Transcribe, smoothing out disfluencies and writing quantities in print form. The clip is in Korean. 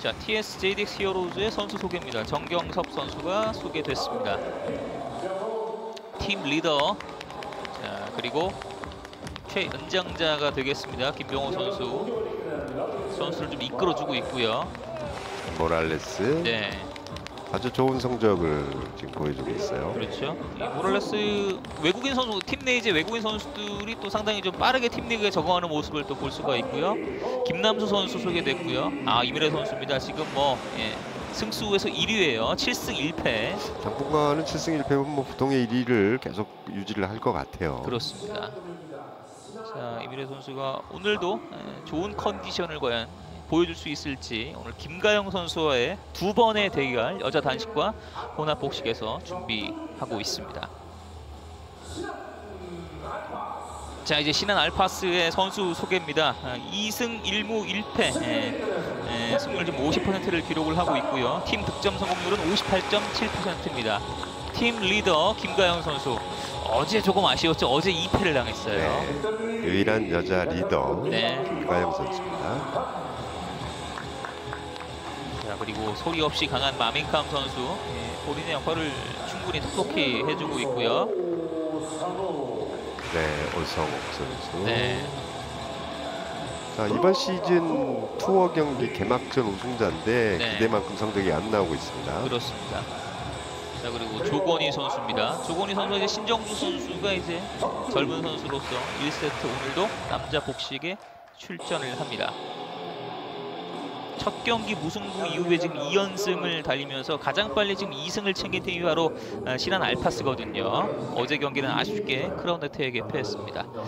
자, TS JDX 히어로즈의 선수 소개입니다. 정경섭 선수가 소개됐습니다. 팀 리더. 자, 그리고 최연장자가 되겠습니다. 김병호 선수를 좀 이끌어주고 있고요. 모랄레스. 네. 아주 좋은 성적을 지금 보여주고 있어요. 그렇죠. 이 모랄레스 외국인 선수, 팀 내 이제 외국인 선수들이 또 상당히 좀 빠르게 팀 리그에 적응하는 모습을 또 볼 수가 있고요. 김남수 선수 소개됐고요. 이민혜 선수입니다. 지금 승수에서 1위예요. 7승 1패. 당분간은 7승 1패면 뭐 부동의 1위를 계속 유지를 할 것 같아요. 그렇습니다. 자, 이민혜 선수가 오늘도 좋은 컨디션을 과연 보여줄 수 있을지 오늘 김가영 선수와의 두 번의 대결 여자 단식과 혼합 복식에서 준비하고 있습니다. 자, 이제 신한 알파스의 선수 소개입니다. 2승 1무 1패, 승률 좀 50%를 기록을 하고 있고요. 팀 득점 성공률은 58.7%입니다. 팀 리더 김가영 선수. 어제 조금 아쉬웠죠. 어제 2패를 당했어요. 네, 유일한 여자 리더 네. 김가영 선수입니다. 자, 그리고 소리 없이 강한 마밍캄 선수. 본인의 역할을 충분히 톡톡히 해주고 있고요. 네, 올성욱 선수. 네. 자, 이번 시즌 투어 경기 개막전 우승자인데 네. 기대만큼 성적이 안 나오고 있습니다. 그렇습니다. 자, 그리고 조건희 선수입니다. 조건희 선수 이제 신정주 선수가 이제 젊은 선수로서 1세트 오늘도 남자 복식에 출전을 합니다. 첫 경기 무승부 이후에 지금 2연승을 달리면서 가장 빨리 지금 2승을 챙긴 팀이 바로 신한 알파스거든요. 어제 경기는 아쉽게 크라운 네트에게 패했습니다.